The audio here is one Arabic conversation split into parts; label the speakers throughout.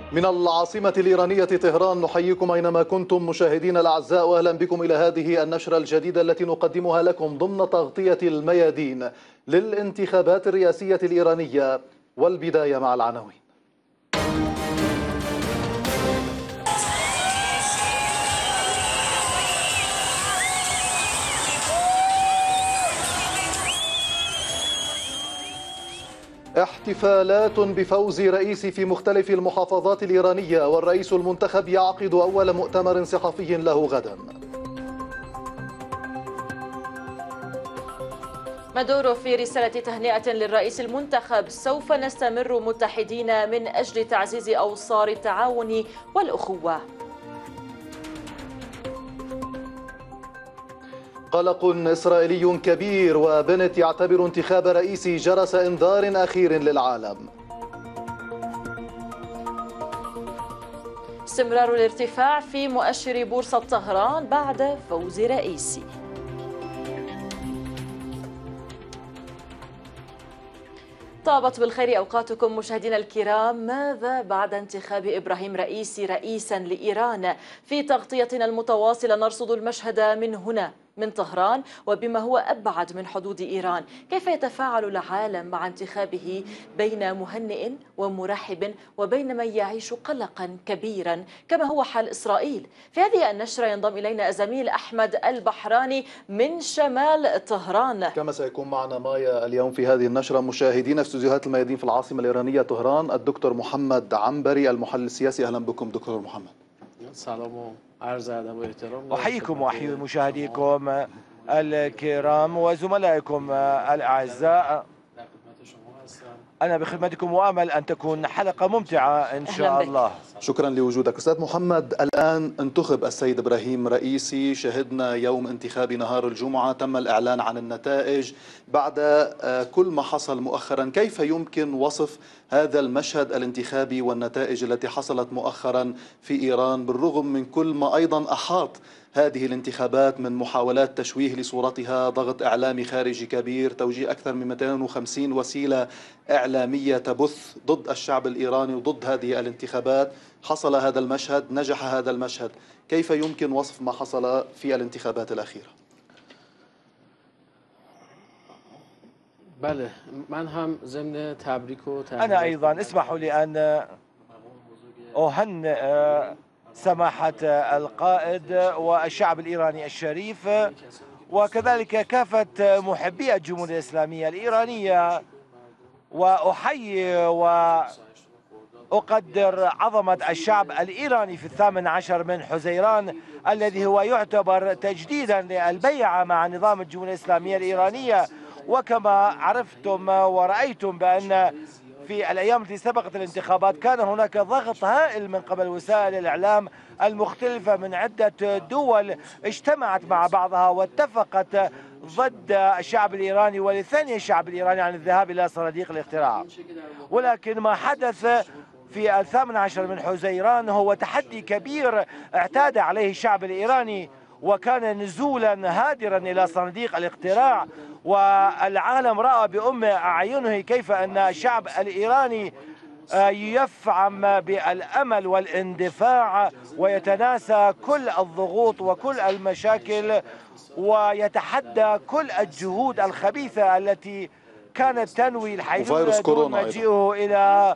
Speaker 1: من العاصمة الإيرانية طهران نحييكم أينما كنتم مشاهدينا الأعزاء، وأهلا بكم إلى هذه النشرة الجديدة التي نقدمها لكم ضمن تغطية الميادين للانتخابات الرئاسية الإيرانية. والبداية مع العناوين. احتفالات بفوز رئيسي في مختلف المحافظات الإيرانية، والرئيس المنتخب يعقد أول مؤتمر صحفي له غدا.
Speaker 2: مادورو في رسالة تهنئة للرئيس المنتخب: سوف نستمر متحدين من أجل تعزيز أوصار التعاون والأخوة.
Speaker 1: قلق إسرائيلي كبير، وبنت يعتبر انتخاب رئيسي جرس إنذار أخير للعالم.
Speaker 2: استمرار الارتفاع في مؤشر بورصة طهران بعد فوز رئيسي. طابت بالخير أوقاتكم مشاهدينا الكرام. ماذا بعد انتخاب إبراهيم رئيسي رئيسا لإيران؟ في تغطيتنا المتواصلة نرصد المشهد من هنا من طهران وبما هو أبعد من حدود إيران. كيف يتفاعل العالم مع انتخابه بين مهنئ ومرحب وبين من يعيش قلقا كبيرا كما هو حال إسرائيل؟ في هذه النشرة ينضم إلينا الزميل أحمد البحراني من شمال طهران.
Speaker 1: كما سيكون معنا مايا اليوم في هذه النشرة مشاهدينا استوديوهات الميادين في العاصمة الإيرانية طهران الدكتور محمد عنبري المحلل السياسي. أهلا بكم دكتور محمد.
Speaker 3: سلام عرض ادب و احترام. احييكم واحيي مشاهديكم الكرام وزملائكم الاعزاء. أنا بخدمتكم وأمل أن تكون حلقة ممتعة إن شاء الله.
Speaker 1: شكرا لوجودك أستاذ محمد. الآن انتخب السيد إبراهيم رئيسي، شهدنا يوم انتخاب نهار الجمعة، تم الإعلان عن النتائج بعد كل ما حصل مؤخرا. كيف يمكن وصف هذا المشهد الانتخابي والنتائج التي حصلت مؤخرا في إيران، بالرغم من كل ما أيضا أحاط هذه الانتخابات من محاولات تشويه لصورتها، ضغط إعلامي خارجي كبير، توجيه أكثر من 250 وسيلة إعلامية تبث ضد الشعب الإيراني وضد هذه الانتخابات؟ حصل هذا المشهد، نجح هذا المشهد. كيف يمكن وصف ما حصل في الانتخابات الأخيرة؟
Speaker 3: بله من هم ضمن تبریک و
Speaker 4: أنا أيضا اسمحوا لي أن أهنئ سماحة القائد والشعب الإيراني الشريف وكذلك كافة محبي الجمهورية الإسلامية الإيرانية، وأحيي وأقدر عظمة الشعب الإيراني في 18 من حزيران الذي هو يعتبر تجديدا للبيعة مع نظام الجمهورية الإسلامية الإيرانية. وكما عرفتم ورأيتم بأن في الأيام التي سبقت الانتخابات كان هناك ضغط هائل من قبل وسائل الإعلام المختلفة من عدة دول اجتمعت مع بعضها واتفقت ضد الشعب الإيراني ولثني الشعب الإيراني عن الذهاب إلى صناديق الاقتراع. ولكن ما حدث في 18 من حزيران هو تحدي كبير اعتاد عليه الشعب الإيراني، وكان نزولا هادرا إلى صناديق الاقتراع، والعالم رأى بأم أعينه كيف أن الشعب الإيراني يفعم بالأمل والاندفاع ويتناسى كل الضغوط وكل المشاكل ويتحدى كل الجهود الخبيثة التي كانت تنوي الحيلولة دون مجيئه إلى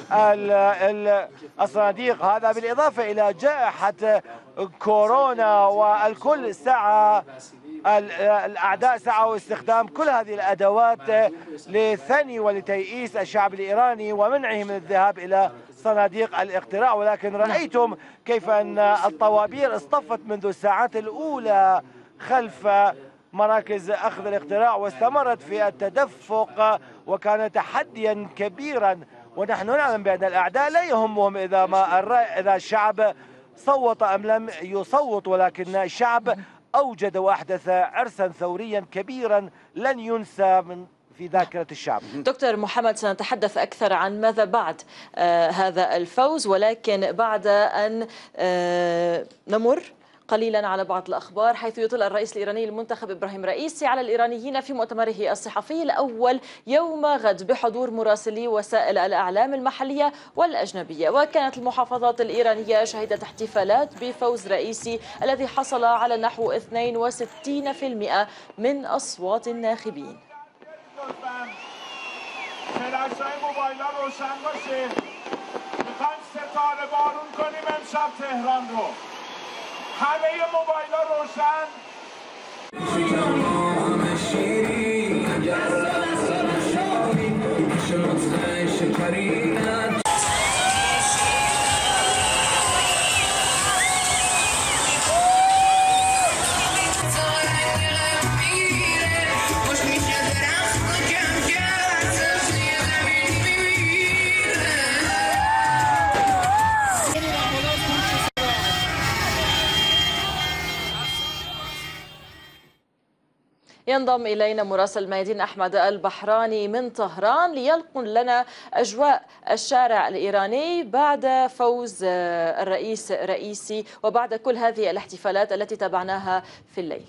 Speaker 4: الصناديق. هذا بالإضافة إلى جائحة كورونا، والكل سعى الأعداء سعوا استخدام كل هذه الأدوات لثني ولتيئيس الشعب الإيراني ومنعه من الذهاب إلى صناديق الاقتراع. ولكن رأيتم كيف أن الطوابير اصطفت منذ الساعات الأولى خلف مراكز أخذ الاقتراع واستمرت في التدفق، وكان تحديا كبيرا. ونحن نعلم بأن الأعداء لا يهمهم إذا الشعب صوت أم لم يصوت، ولكن الشعب أوجد وأحدث عرسا ثوريا كبيرا لن ينسى في ذاكرة الشعب.
Speaker 2: دكتور محمد، سنتحدث أكثر عن ماذا بعد هذا الفوز، ولكن بعد أن نمر قليلا على بعض الأخبار، حيث يطل الرئيس الإيراني المنتخب إبراهيم رئيسي على الإيرانيين في مؤتمره الصحفي الأول يوم غد بحضور مراسلي وسائل الإعلام المحلية والأجنبية. وكانت المحافظات الإيرانية شهدت احتفالات بفوز رئيسي الذي حصل على نحو 62% من أصوات الناخبين.
Speaker 5: همه موبایل‌ها روشن.
Speaker 2: ينضم إلينا مراسل الميادين أحمد البحراني من طهران لينقل لنا أجواء الشارع الإيراني بعد فوز الرئيس رئيسي وبعد كل هذه الاحتفالات التي تابعناها في الليل.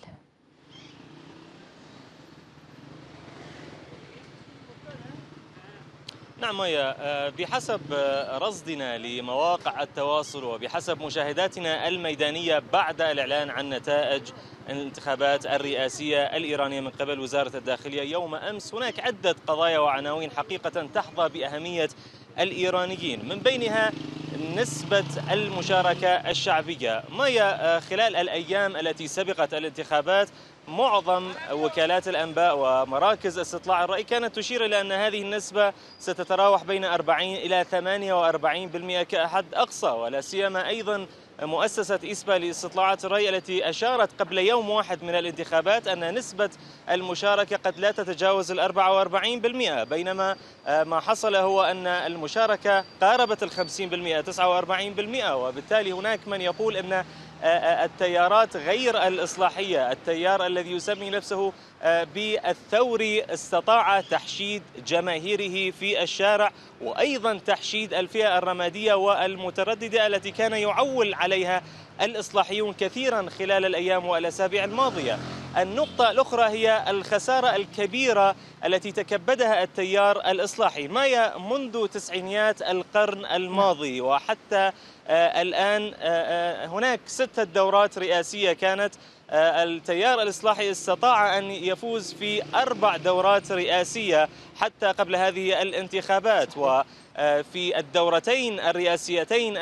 Speaker 6: نعم مايا، بحسب رصدنا لمواقع التواصل وبحسب مشاهداتنا الميدانية بعد الإعلان عن نتائج الانتخابات الرئاسية الإيرانية من قبل وزارة الداخلية يوم أمس، هناك عدة قضايا وعناوين حقيقة تحظى بأهمية الإيرانيين، من بينها نسبة المشاركة الشعبية. مايا، خلال الأيام التي سبقت الانتخابات معظم وكالات الأنباء ومراكز استطلاع الرأي كانت تشير إلى أن هذه النسبة ستتراوح بين 40 إلى 48% كأحد أقصى، ولا سيما أيضا مؤسسة إسبا لاستطلاعات الرأي التي أشارت قبل يوم واحد من الانتخابات أن نسبة المشاركة قد لا تتجاوز 44%، بينما ما حصل هو أن المشاركة قاربت 50% 49%. وبالتالي هناك من يقول أن التيارات غير الإصلاحية، التيار الذي يسمي نفسه بالثوري، استطاع تحشيد جماهيره في الشارع وأيضا تحشيد الفئة الرمادية والمترددة التي كان يعول عليها الإصلاحيون كثيرا خلال الأيام والأسابيع الماضية. النقطة الأخرى هي الخسارة الكبيرة التي تكبدها التيار الإصلاحي مايا منذ تسعينيات القرن الماضي وحتى الآن. هناك 6 دورات رئاسية كانت، التيار الإصلاحي استطاع أن يفوز في 4 دورات رئاسية حتى قبل هذه الانتخابات، وفي الدورتين الرئاسيتين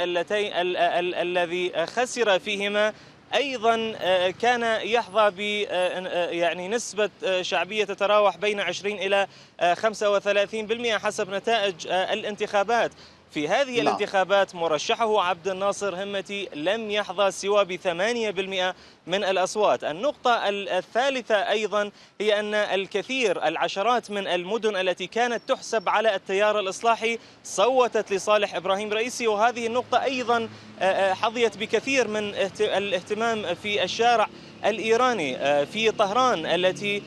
Speaker 6: الذي خسر فيهما أيضا كان يحظى ب يعني نسبة شعبية تتراوح بين 20 إلى 35% حسب نتائج الانتخابات. في هذه الانتخابات مرشحه عبد الناصر همتي لم يحظى سوى ب8% من الأصوات. النقطة الثالثة أيضا هي أن العشرات من المدن التي كانت تحسب على التيار الإصلاحي صوتت لصالح إبراهيم رئيسي، وهذه النقطة أيضا حظيت بكثير من الاهتمام في الشارع الإيراني. في طهران التي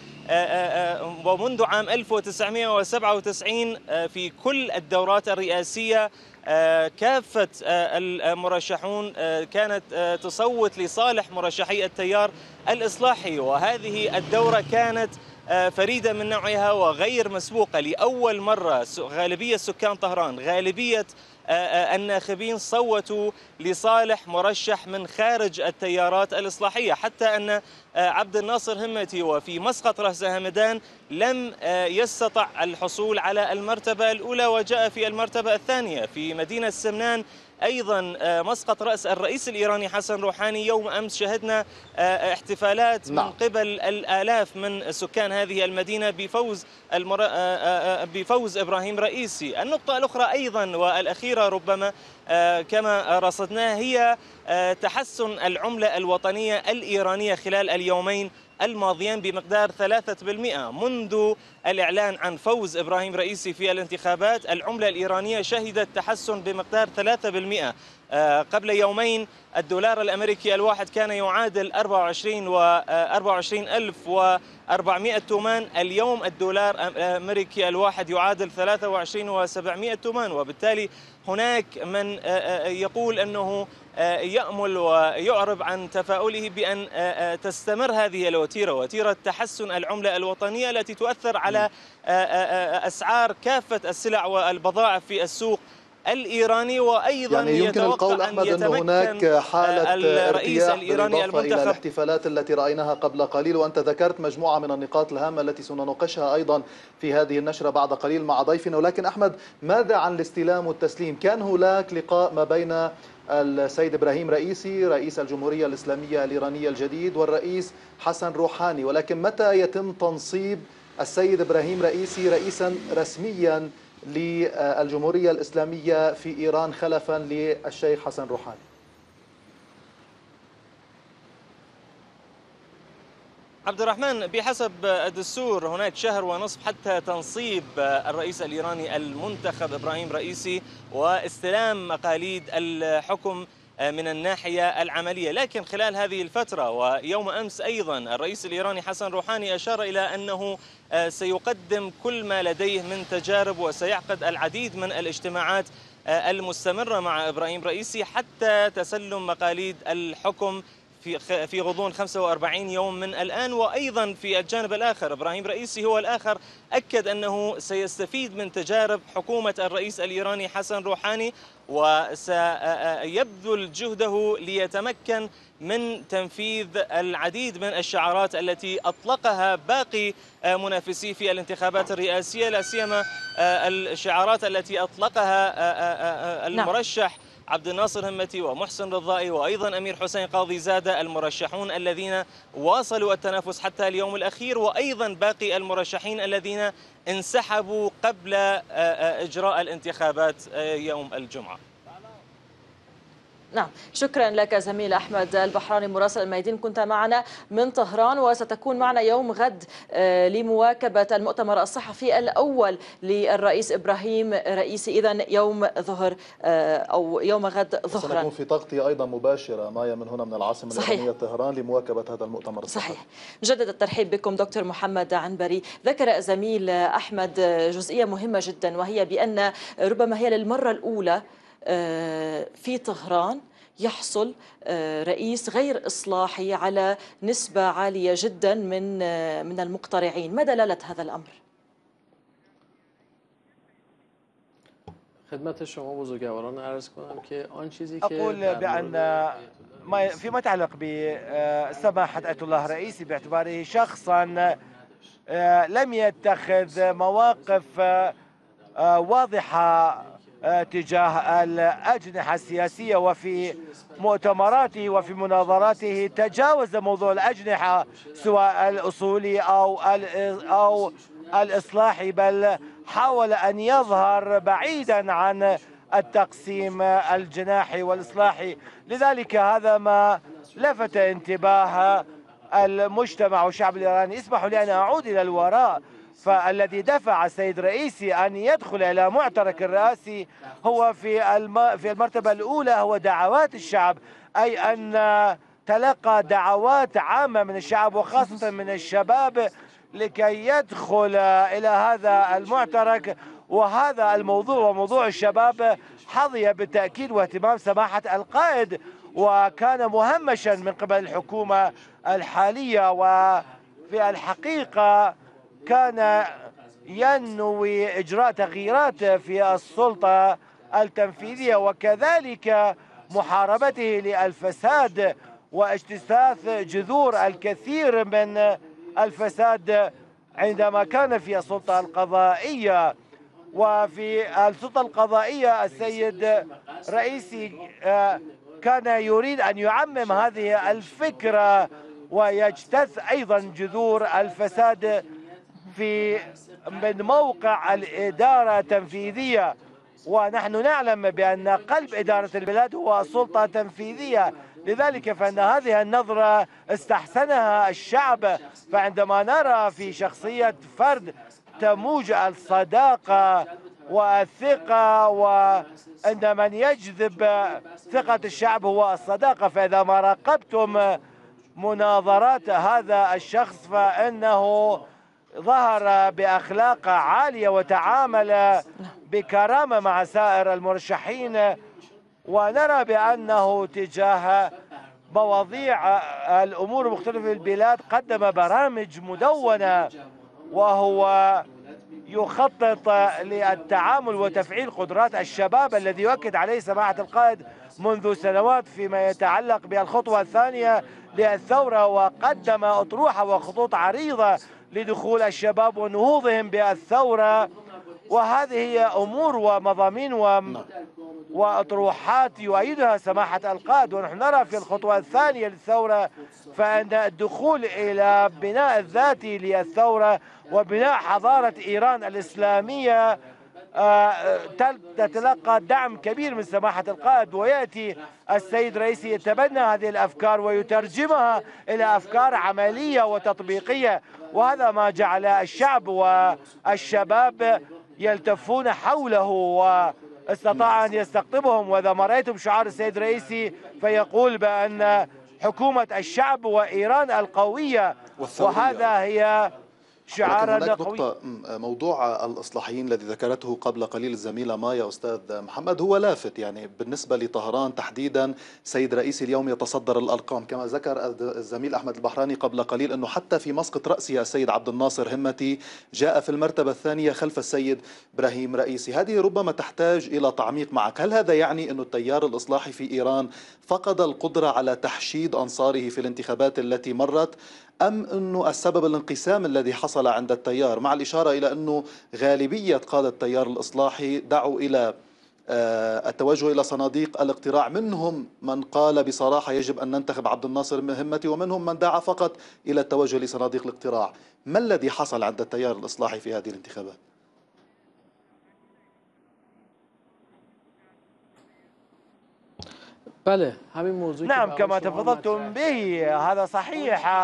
Speaker 6: ومنذ عام 1997 في كل الدورات الرئاسية كافة المرشحون كانت تصوت لصالح مرشحي التيار الإصلاحي، وهذه الدورة كانت فريدة من نوعها وغير مسبوقة. لأول مرة غالبية سكان طهران، غالبية الناخبين صوتوا لصالح مرشح من خارج التيارات الإصلاحية، حتى أن عبد الناصر همتي وفي مسقط رأس همدان لم يستطع الحصول على المرتبة الأولى وجاء في المرتبة الثانية. في مدينة سمنان أيضا مسقط رأس الرئيس الإيراني حسن روحاني يوم أمس شهدنا احتفالات من قبل الآلاف من سكان هذه المدينة بفوز إبراهيم رئيسي. النقطة الأخرى أيضا والأخيرة ربما كما رصدناها هي تحسن العملة الوطنية الإيرانية خلال اليومين الماضيين بمقدار 3%. منذ الإعلان عن فوز إبراهيم رئيسي في الانتخابات العملة الإيرانية شهدت تحسن بمقدار 3%. قبل يومين الدولار الأمريكي الواحد كان يعادل 24,400 تومان، اليوم الدولار الأمريكي الواحد يعادل 23,700 تومان. وبالتالي هناك من يقول أنه يأمل ويعرب عن تفاؤله بأن تستمر هذه الوتيرة، وتيرة تحسن العملة الوطنية التي تؤثر على أسعار كافة السلع والبضائع في السوق الإيراني. وأيضا
Speaker 1: يعني يمكن القول أحمد أن هناك حالة
Speaker 6: الرئيس الإيراني
Speaker 1: بالإضافة إلى الاحتفالات التي رأيناها قبل قليل، وأنت ذكرت مجموعة من النقاط الهامة التي سنناقشها أيضا في هذه النشرة بعد قليل مع ضيفنا. ولكن أحمد، ماذا عن الاستلام والتسليم؟ كان هناك لقاء ما بين السيد إبراهيم رئيسي رئيس الجمهورية الإسلامية الإيرانية الجديد والرئيس حسن روحاني، ولكن متى يتم تنصيب السيد إبراهيم رئيسي رئيسا رسميا للجمهورية الإسلامية في إيران خلفا للشيخ حسن روحاني؟
Speaker 6: عبد الرحمن، بحسب الدستور هناك شهر ونصف حتى تنصيب الرئيس الإيراني المنتخب إبراهيم رئيسي واستلام مقاليد الحكم من الناحية العملية. لكن خلال هذه الفترة ويوم أمس أيضا الرئيس الإيراني حسن روحاني أشار إلى أنه سيقدم كل ما لديه من تجارب وسيعقد العديد من الاجتماعات المستمرة مع إبراهيم رئيسي حتى تسلم مقاليد الحكم في غضون 45 يوم من الآن. وأيضا في الجانب الآخر إبراهيم رئيسي هو الآخر أكد أنه سيستفيد من تجارب حكومة الرئيس الإيراني حسن روحاني وسيبذل جهده ليتمكن من تنفيذ العديد من الشعارات التي أطلقها باقي منافسيه في الانتخابات الرئاسية، لا سيما الشعارات التي أطلقها المرشح عبد الناصر همتي ومحسن رضائي وأيضا أمير حسين قاضي زادة، المرشحون الذين واصلوا التنافس حتى اليوم الأخير، وأيضا باقي المرشحين الذين انسحبوا قبل إجراء الانتخابات يوم الجمعة.
Speaker 2: نعم، شكرا لك زميل أحمد البحراني مراسل الميادين، كنت معنا من طهران، وستكون معنا يوم غد لمواكبة المؤتمر الصحفي الأول للرئيس إبراهيم رئيسي، إذن يوم ظهر أو يوم غد ظهرا.
Speaker 1: سنكون في تغطية أيضا مباشرة مايا من هنا من العاصمة الإيرانية طهران لمواكبة هذا المؤتمر الصحفي.
Speaker 2: صحيح. نجدد الترحيب بكم دكتور محمد عنبري. ذكر زميل أحمد جزئية مهمة جدا، وهي بأن ربما هي للمرة الأولى في طهران يحصل رئيس غير إصلاحي على نسبة عالية جدا من المقترعين. ما دلالة هذا الأمر؟
Speaker 4: أقول بأن فيما يتعلق بسماحة آية الله رئيسي باعتباره شخصا لم يتخذ مواقف واضحة تجاه الأجنحة السياسية، وفي مؤتمراته وفي مناظراته تجاوز موضوع الأجنحة سواء الأصولي أو الإصلاحي، بل حاول أن يظهر بعيدا عن التقسيم الجناحي والإصلاحي. لذلك هذا ما لفت انتباه المجتمع والشعب الإيراني. اسمحوا لي أن أعود إلى الوراء، فالذي دفع السيد رئيسي أن يدخل إلى معترك الرئاسي هو في المرتبة الأولى هو دعوات الشعب، أي أن تلقى دعوات عامة من الشعب وخاصة من الشباب لكي يدخل إلى هذا المعترك. وهذا الموضوع وموضوع الشباب حظي بالتأكيد واهتمام سماحة القائد، وكان مهمشا من قبل الحكومة الحالية، وفي الحقيقة كان ينوي إجراء تغييرات في السلطة التنفيذية وكذلك محاربته للفساد واجتثاث جذور الكثير من الفساد عندما كان في السلطة القضائية. وفي السلطة القضائية السيد رئيسي كان يريد أن يعمم هذه الفكرة ويجتث أيضا جذور الفساد من موقع الإدارة التنفيذية. ونحن نعلم بأن قلب إدارة البلاد هو السلطة التنفيذية، لذلك فإن هذه النظرة استحسنها الشعب. فعندما نرى في شخصية فرد تموج الصداقة والثقة، وأن من يجذب ثقة الشعب هو الصداقة، فإذا ما راقبتم مناظرات هذا الشخص فإنه ظهر بأخلاق عالية وتعامل بكرامة مع سائر المرشحين، ونرى بأنه تجاه مواضيع الأمور المختلفة في البلاد قدم برامج مدونة، وهو يخطط للتعامل وتفعيل قدرات الشباب الذي يؤكد عليه سماحة القائد منذ سنوات فيما يتعلق بالخطوة الثانية للثورة، وقدم أطروحة وخطوط عريضة لدخول الشباب ونهوضهم بالثورة. وهذه هي أمور ومضامين وأطروحات يؤيدها سماحة القائد. ونحن نرى في الخطوة الثانية للثورة فإن الدخول إلى بناء الذاتي للثورة وبناء حضارة إيران الإسلامية تتلقى دعم كبير من سماحة القائد، ويأتي السيد رئيسي يتبنى هذه الأفكار ويترجمها إلى أفكار عملية وتطبيقية، وهذا ما جعل الشعب والشباب يلتفون حوله واستطاع أن يستقطبهم. وإذا ما رأيتم شعار السيد رئيسي فيقول بأن حكومة الشعب وإيران القوية، وهذا هي شعارنا قوي.
Speaker 1: نقطة موضوع الإصلاحيين الذي ذكرته قبل قليل الزميلة مايا أستاذ محمد هو لافت، يعني بالنسبة لطهران تحديدا. سيد رئيسي اليوم يتصدر الأرقام كما ذكر الزميل أحمد البحراني قبل قليل أنه حتى في مسقط رأسه السيد عبد الناصر همتي جاء في المرتبة الثانية خلف السيد إبراهيم رئيسي. هذه ربما تحتاج إلى تعميق معك. هل هذا يعني أن التيار الإصلاحي في إيران فقد القدرة على تحشيد أنصاره في الانتخابات التي مرت، أم أنه السبب الانقسام الذي حصل عند التيار، مع الإشارة إلى أنه غالبية قادة التيار الإصلاحي دعوا إلى التوجه إلى صناديق الاقتراع، منهم من قال بصراحة يجب أن ننتخب عبد الناصر همتي، ومنهم من دعا فقط إلى التوجه لصناديق الاقتراع. ما الذي حصل عند التيار الإصلاحي في هذه الانتخابات؟
Speaker 4: نعم، كما تفضلتم به هذا صحيح.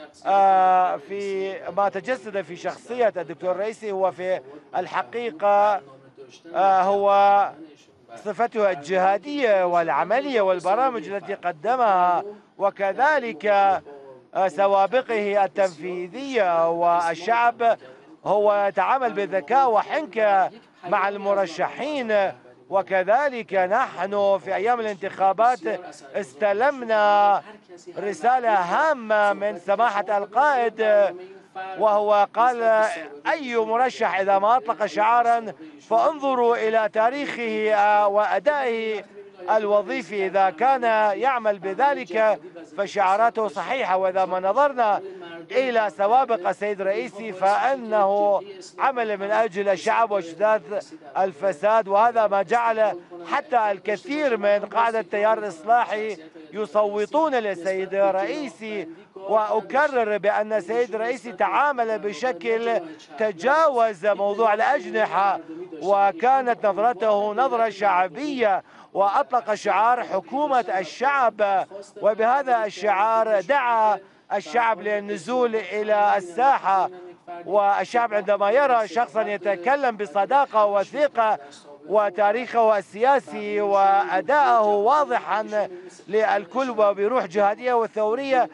Speaker 4: في ما تجسد في شخصية الدكتور رئيسي هو في الحقيقة هو صفته الجهادية والعملية والبرامج التي قدمها، وكذلك سوابقه التنفيذية. والشعب هو يتعامل بذكاء وحنكة مع المرشحين، وكذلك نحن في أيام الانتخابات استلمنا رسالة هامة من سماحة القائد، وهو قال أي مرشح إذا ما أطلق شعارا فانظروا إلى تاريخه وأدائه الوظيفي، إذا كان يعمل بذلك فشعاراته صحيحة. وإذا ما نظرنا إلى سوابق السيد رئيسي فإنه عمل من أجل الشعب واجتاث الفساد، وهذا ما جعل حتى الكثير من قاعدة التيار الإصلاحي يصوتون للسيد رئيسي. وأكرر بأن السيد رئيسي تعامل بشكل تجاوز موضوع الأجنحة، وكانت نظرته نظرة شعبية، وأطلق شعار حكومة الشعب، وبهذا الشعار دعا الشعب للنزول إلى الساحة. والشعب عندما يرى شخصا يتكلم بصداقة وثقة وتاريخه السياسي وأداءه واضحا للكل وبروح جهادية وثورية،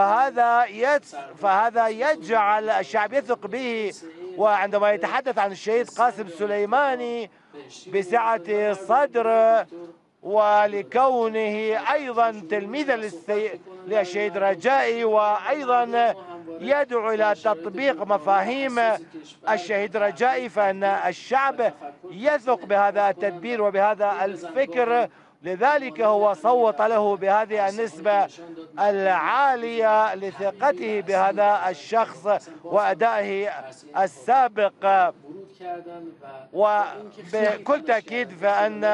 Speaker 4: فهذا يجعل الشعب يثق به. وعندما يتحدث عن الشهيد قاسم سليماني بسعة صدر ولكونه أيضا تلميذا للشهيد رجائي، وأيضا يدعو إلى تطبيق مفاهيم الشهيد رجائي، فإن الشعب يثق بهذا التدبير وبهذا الفكر، لذلك هو صوت له بهذه النسبة العالية لثقته بهذا الشخص وأدائه السابق. وبكل تأكيد فإن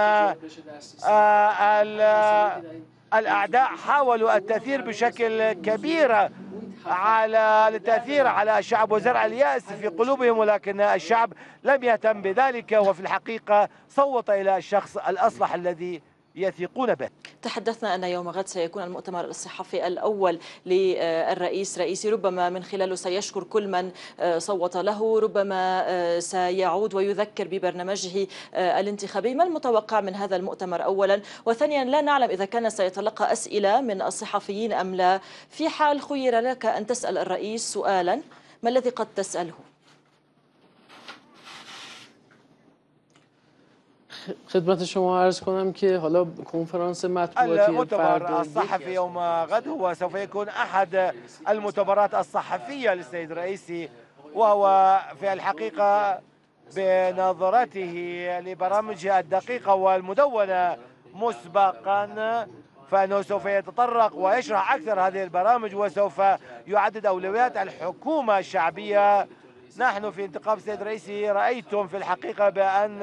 Speaker 4: الأعداء حاولوا التأثير بشكل كبير على التأثير على الشعب وزرع اليأس في قلوبهم، ولكن الشعب لم يهتم بذلك، وفي الحقيقة صوت إلى الشخص الأصلح الذي يثقون به.
Speaker 2: تحدثنا أن يوم غد سيكون المؤتمر الصحفي الأول للرئيس رئيسي، ربما من خلاله سيشكر كل من صوت له، ربما سيعود ويذكر ببرنامجه الانتخابي. ما المتوقع من هذا المؤتمر أولا؟ وثانيا، لا نعلم إذا كان سيتلقى أسئلة من الصحفيين أم لا. في حال خير لك أن تسأل الرئيس سؤالا، ما الذي قد تسأله؟
Speaker 5: خدمت شما عرض کنم که حالا کنفرانس مطبوعاتی
Speaker 4: المؤتمر الصحفي يوم غد هو سوف يكون أحد المؤتمرات الصحفية للسيد الرئيسي، وهو في الحقيقة بنظرته لبرامجه الدقيقة والمدونة مسبقا فإنه سوف يتطرق ويشرح أكثر هذه البرامج، وسوف يعدد أولويات الحكومة الشعبية. نحن في انتخاب السيد الرئيسي رأيتم في الحقيقة بأن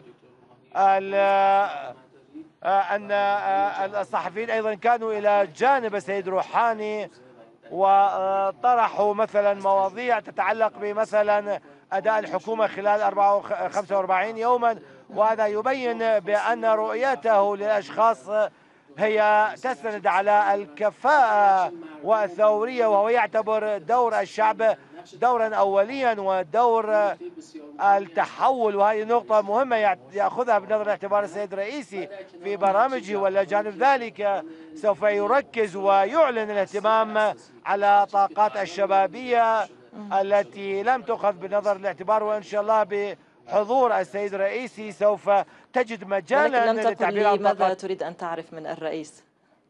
Speaker 4: الصحفيين أيضا كانوا إلى جانب السيد روحاني وطرحوا مثلا مواضيع تتعلق بمثلا أداء الحكومة خلال 45 يوما، وهذا يبين بأن رؤيته للأشخاص هي تستند على الكفاءة والثورية، وهو يعتبر دور الشعب دورا أوليا ودور التحول، وهذه نقطة مهمة يأخذها بنظر الاعتبار السيد الرئيسي في برامجه. ولا جانب ذلك سوف يركز ويعلن الاهتمام على طاقات الشبابية التي لم تؤخذ بنظر الاعتبار، وإن شاء الله بحضور السيد الرئيسي سوف تجد مجالا
Speaker 2: لم تقل لي ماذا تريد أن تعرف من الرئيس؟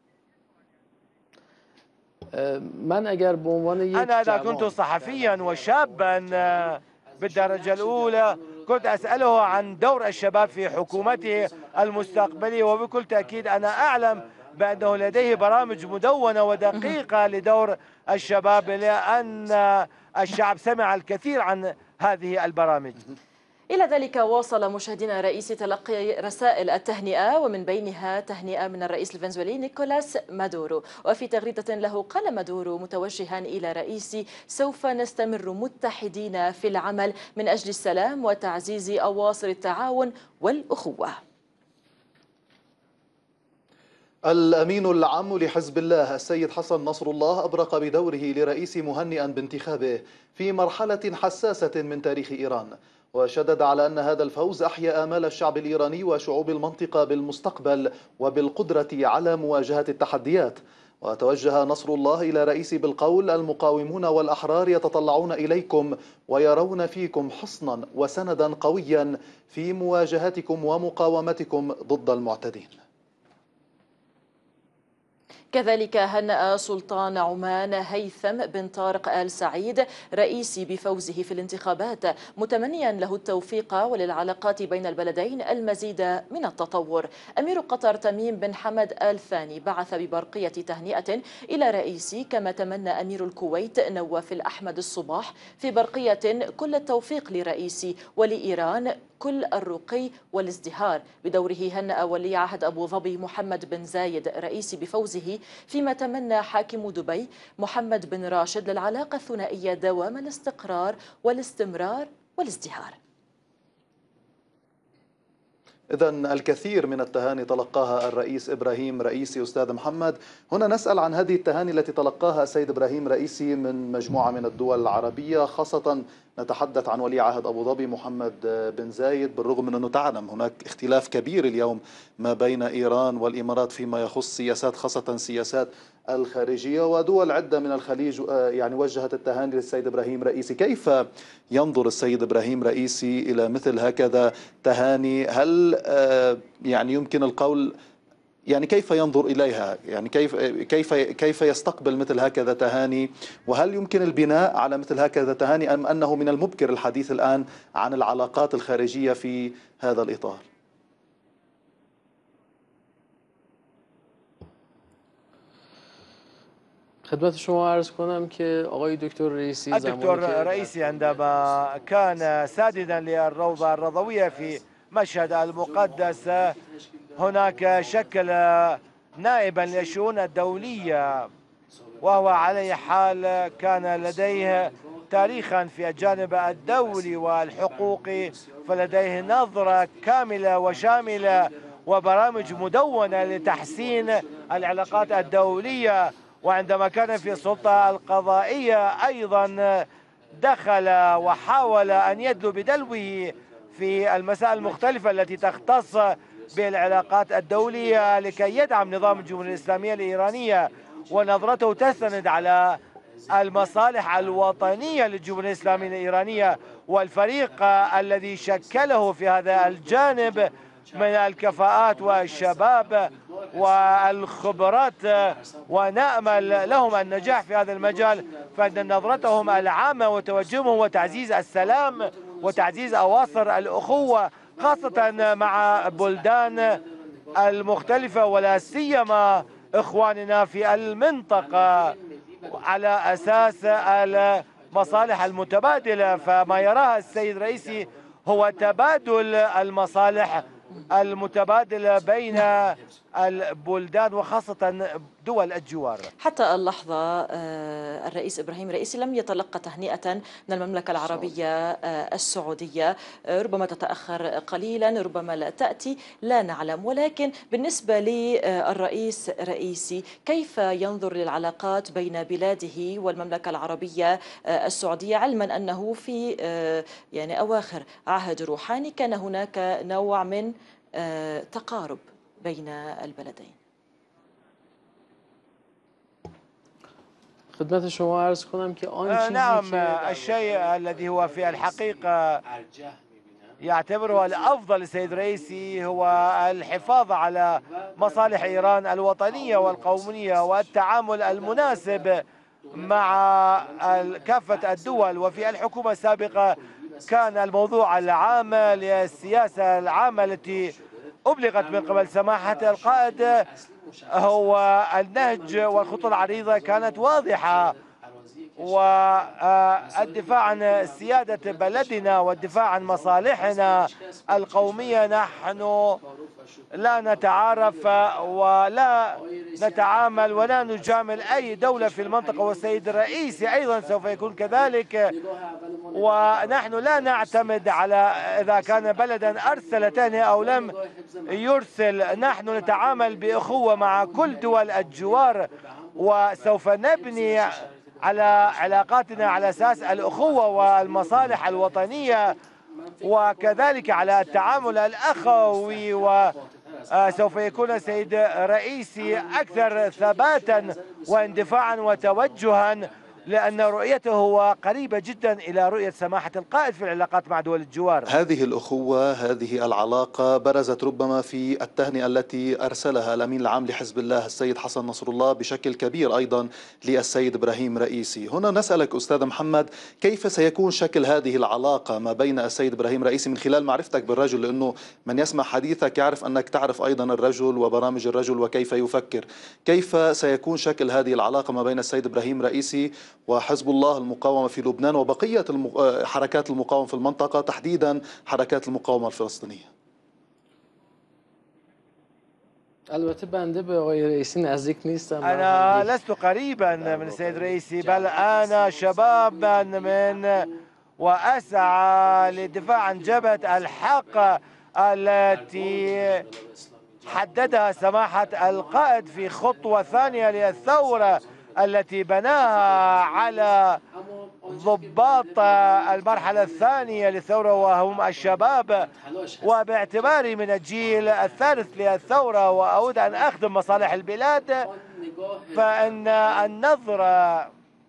Speaker 5: أنا
Speaker 4: إذا كنت صحفيا وشابا بالدرجة الأولى كنت أسأله عن دور الشباب في حكومته المستقبلية، وبكل تأكيد أنا أعلم بأنه لديه برامج مدونة ودقيقة لدور الشباب، لأن الشعب سمع الكثير عن هذه البرامج.
Speaker 2: إلى ذلك واصل مشاهدينا الرئيسي تلقي رسائل التهنئة، ومن بينها تهنئة من الرئيس الفنزويلي نيكولاس مادورو. وفي تغريدة له قال مادورو متوجها إلى رئيسي: سوف نستمر متحدين في العمل من أجل السلام وتعزيز أواصر التعاون والأخوة.
Speaker 1: الأمين العام لحزب الله السيد حسن نصر الله أبرق بدوره لرئيس مهنئا بانتخابه في مرحلة حساسة من تاريخ إيران، وشدد على أن هذا الفوز أحيا آمال الشعب الإيراني وشعوب المنطقة بالمستقبل وبالقدرة على مواجهة التحديات. وتوجه نصر الله إلى رئيسي بالقول: المقاومون والأحرار يتطلعون إليكم ويرون فيكم حصنا وسندا قويا في مواجهتكم ومقاومتكم ضد المعتدين.
Speaker 2: كذلك هنأ سلطان عمان هيثم بن طارق آل سعيد رئيسي بفوزه في الانتخابات، متمنيا له التوفيق وللعلاقات بين البلدين المزيد من التطور. أمير قطر تميم بن حمد آل ثاني بعث ببرقية تهنئة إلى رئيسي، كما تمنى أمير الكويت نواف الأحمد الصباح في برقية كل التوفيق لرئيسي ولإيران كل الرقي والازدهار. بدوره هنأ ولي عهد أبو ظبي محمد بن زايد رئيسي بفوزه، فيما تمنى حاكم دبي محمد بن راشد للعلاقة الثنائية دوام الاستقرار والاستمرار والازدهار.
Speaker 1: إذن الكثير من التهاني تلقاها الرئيس إبراهيم رئيسي. أستاذ محمد، هنا نسأل عن هذه التهاني التي تلقاها السيد إبراهيم رئيسي من مجموعة من الدول العربية، خاصة نتحدث عن ولي عهد أبو ظبي محمد بن زايد، بالرغم من أنه تعلم هناك اختلاف كبير اليوم ما بين إيران والإمارات فيما يخص سياسات، خاصة سياسات الخارجية، ودول عدة من الخليج يعني وجهت التهاني للسيد إبراهيم رئيسي. كيف ينظر السيد إبراهيم رئيسي إلى مثل هكذا تهاني؟ هل يعني يمكن القول يعني كيف ينظر إليها؟ يعني كيف يستقبل مثل هكذا تهاني؟ وهل يمكن البناء على مثل هكذا تهاني أم أنه من المبكر الحديث الآن عن العلاقات الخارجية في هذا الإطار؟
Speaker 5: خدمت شما عرض کنم که آقای دکتر رئیسی
Speaker 4: الدكتور رئيسي عندما كان ساددا للروضة الرضوية في مشهد المقدس هناك شكل نائبا للشؤون الدولية، وهو على حال كان لديه تاريخا في الجانب الدولي والحقوقي، فلديه نظرة كاملة وشاملة وبرامج مدونة لتحسين العلاقات الدولية. وعندما كان في السلطة القضائية أيضا دخل وحاول أن يدلو بدلوه في المسائل المختلفة التي تختص بالعلاقات الدولية لكي يدعم نظام الجمهورية الإسلامية الإيرانية، ونظرته تستند على المصالح الوطنية للجمهورية الإسلامية الإيرانية. والفريق الذي شكله في هذا الجانب من الكفاءات والشباب والخبرات، ونأمل لهم النجاح في هذا المجال، فإن نظرتهم العامة وتوجههم هو تعزيز السلام وتعزيز أواصر الأخوة، خاصة مع بلدان المختلفة ولا سيما إخواننا في المنطقة، على أساس المصالح المتبادلة. فما يراه السيد الرئيسي هو تبادل المصالح المتبادلة بين البلدان وخاصة دول الجوار.
Speaker 2: حتى اللحظة الرئيس إبراهيم رئيسي لم يتلقى تهنئة من المملكة العربية السعودية، ربما تتأخر قليلا، ربما لا تأتي، لا نعلم. ولكن بالنسبة للرئيس رئيسي، كيف ينظر للعلاقات بين بلاده والمملكة العربية السعودية، علما أنه في يعني أواخر عهد روحاني كان هناك نوع من تقارب بين البلدين؟
Speaker 5: خدمت شما عرض کنم که
Speaker 4: نعم، الشيء الذي هو في الحقيقة يعتبره الأفضل السيد الرئيسي هو الحفاظ على مصالح إيران الوطنية والقومية والتعامل المناسب مع كافة الدول. وفي الحكومة السابقة كان الموضوع العام للسياسة العامة التي أبلغت من قبل سماحة القائد هو النهج والخطة العريضة كانت واضحة، والدفاع عن سيادة بلدنا والدفاع عن مصالحنا القومية. نحن لا نتعارف ولا نتعامل ولا نجامل أي دولة في المنطقة، والسيد الرئيسي أيضا سوف يكون كذلك. ونحن لا نعتمد على إذا كان بلدا أرسل تهنئة أو لم يرسل، نحن نتعامل بأخوة مع كل دول الجوار، وسوف نبني على علاقاتنا على أساس الأخوة والمصالح الوطنية، وكذلك على التعامل الأخوي. وسوف يكون السيد رئيسي أكثر ثباتا واندفاعا وتوجها، لأن رؤيته قريبة جدا إلى رؤية سماحة القائد في العلاقات مع دول الجوار.
Speaker 1: هذه الأخوة، هذه العلاقة برزت ربما في التهنئة التي أرسلها الأمين العام لحزب الله السيد حسن نصر الله بشكل كبير أيضا للسيد إبراهيم رئيسي. هنا نسألك أستاذ محمد، كيف سيكون شكل هذه العلاقة ما بين السيد إبراهيم رئيسي من خلال معرفتك بالرجل، لأنه من يسمع حديثك يعرف أنك تعرف أيضا الرجل وبرامج الرجل وكيف يفكر. كيف سيكون شكل هذه العلاقة ما بين السيد إبراهيم رئيسي وحزب الله المقاومة في لبنان وبقية حركات المقاومة في المنطقة، تحديدا حركات المقاومة الفلسطينية؟
Speaker 5: البته بنده به آقای رئیسی نزدیک نیستم.
Speaker 4: أنا لست قريبا من السيد رئيسي، بل أنا شبابا من وأسعى للدفاع عن جبهة الحق التي حددها سماحة القائد في خطوة ثانية للثورة التي بناها على ضباط المرحلة الثانية للثورة وهم الشباب. وباعتباري من الجيل الثالث للثورة وأود أن أخدم مصالح البلاد، فإن النظرة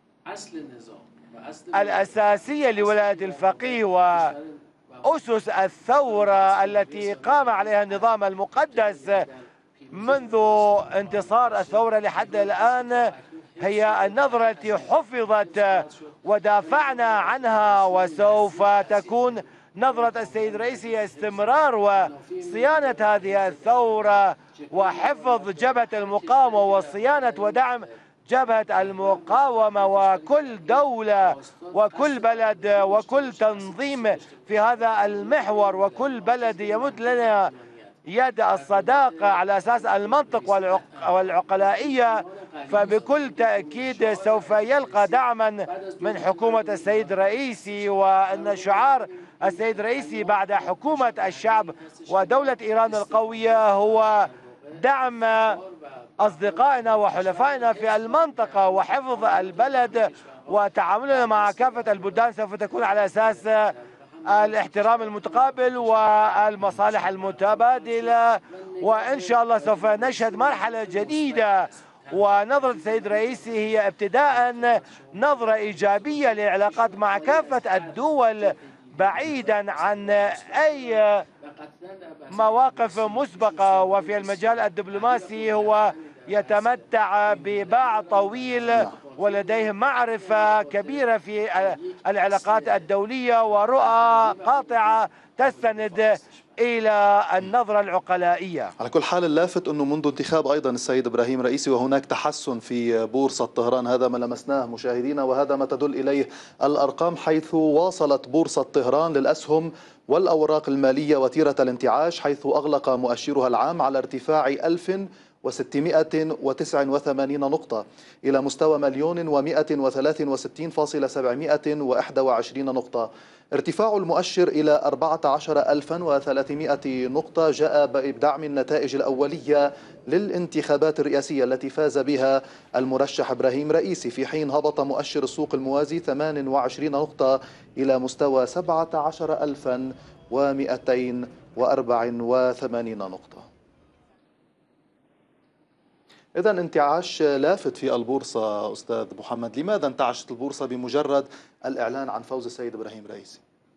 Speaker 4: الأساسية لولاية الفقيه وأسس الثورة التي قام عليها النظام المقدس منذ انتصار الثورة لحد الآن هي النظرة التي حفظت ودافعنا عنها، وسوف تكون نظرة السيد رئيسي استمرار وصيانة هذه الثورة وحفظ جبهة المقاومة وصيانة ودعم جبهة المقاومة، وكل دولة وكل بلد وكل تنظيم في هذا المحور وكل بلد يمد لنا يد الصداقة على أساس المنطق والعقلائية، فبكل تأكيد سوف يلقى دعما من حكومة السيد الرئيسي. وأن شعار السيد الرئيسي بعد حكومة الشعب ودولة إيران القوية هو دعم أصدقائنا وحلفائنا في المنطقة وحفظ البلد، وتعاملنا مع كافة البلدان سوف تكون على أساس الاحترام المتقابل والمصالح المتبادلة. وإن شاء الله سوف نشهد مرحلة جديدة، ونظرة السيد الرئيسي هي ابتداء نظرة إيجابية للعلاقات مع كافة الدول بعيدا عن أي مواقف مسبقة، وفي المجال الدبلوماسي هو يتمتع بباع طويل ولديه معرفة كبيرة في العلاقات الدولية ورؤى قاطعة تستند إلى النظرة العقلائية.
Speaker 1: على كل حال اللافت أنه منذ انتخاب أيضا السيد إبراهيم رئيسي وهناك تحسن في بورصة طهران، هذا ما لمسناه مشاهدينا وهذا ما تدل إليه الأرقام، حيث واصلت بورصة طهران للأسهم والأوراق المالية وتيرة الانتعاش، حيث أغلق مؤشرها العام على ارتفاع 1689 نقطة إلى مستوى 1,163,721 نقطة. ارتفاع المؤشر إلى 14,300 نقطة جاء بدعم النتائج الأولية للانتخابات الرئاسية التي فاز بها المرشح إبراهيم رئيسي، في حين هبط مؤشر السوق الموازي 28 نقطة إلى مستوى 17,284 نقطة. إذن انتعاش لافت في البورصة أستاذ محمد، لماذا انتعشت البورصة بمجرد الإعلان عن فوز السيد إبراهيم رئيسي؟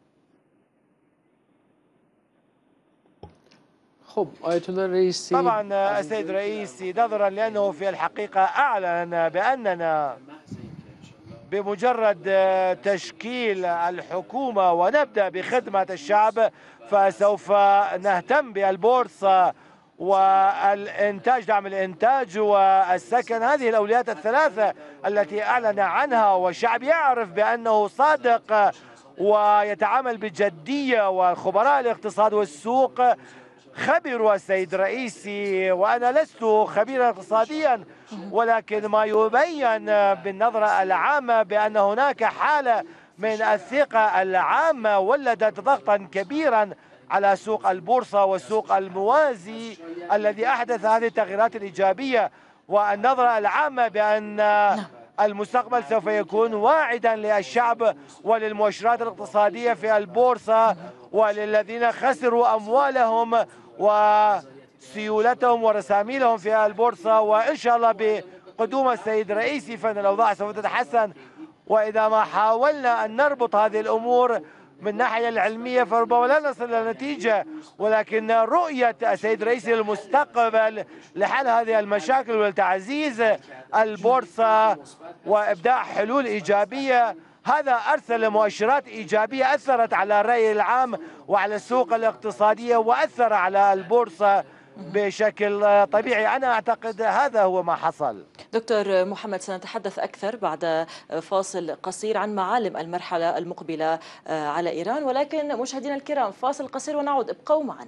Speaker 4: طبعا السيد رئيسي نظرا لأنه في الحقيقة أعلن بأننا بمجرد تشكيل الحكومة ونبدأ بخدمة الشعب فسوف نهتم بالبورصة والإنتاج، دعم الإنتاج والسكن، هذه الأولويات الثلاثة التي أعلن عنها، والشعب يعرف بأنه صادق ويتعامل بجدية، والخبراء الاقتصاد والسوق خبروا السيد رئيسي، وأنا لست خبيرا اقتصاديا، ولكن ما يبين بالنظرة العامة بأن هناك حالة من الثقة العامة ولدت ضغطا كبيرا على سوق البورصة والسوق الموازي الذي أحدث هذه التغييرات الإيجابية، والنظرة العامة بأن المستقبل سوف يكون واعدا للشعب وللمؤشرات الاقتصادية في البورصة وللذين خسروا أموالهم وسيولتهم ورساميلهم في البورصة. وإن شاء الله بقدوم السيد رئيسي فإن الأوضاع سوف تتحسن، وإذا ما حاولنا أن نربط هذه الأمور من الناحية العلمية فربما لا نصل إلى نتيجة، ولكن رؤية السيد رئيسي للمستقبل لحل هذه المشاكل ولتعزيز البورصة وإبداع حلول إيجابية، هذا أرسل مؤشرات إيجابية أثرت على الرأي العام وعلى السوق الاقتصادية وأثر على البورصة بشكل طبيعي. أنا أعتقد هذا هو ما حصل.
Speaker 2: دكتور محمد، سنتحدث أكثر بعد فاصل قصير عن معالم المرحلة المقبلة على إيران، ولكن مشاهدينا الكرام فاصل قصير ونعود، ابقوا معنا.